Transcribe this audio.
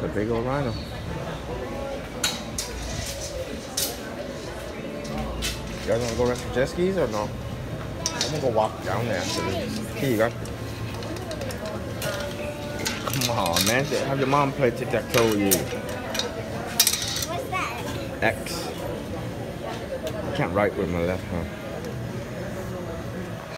It's a big old rhino. You guys wanna go rent some jet skis or no? I'm gonna go walk down there after this. Here you go. Come on, man. Have your mom play tic-tac-toe with you. What's that? X. I can't write with my left hand.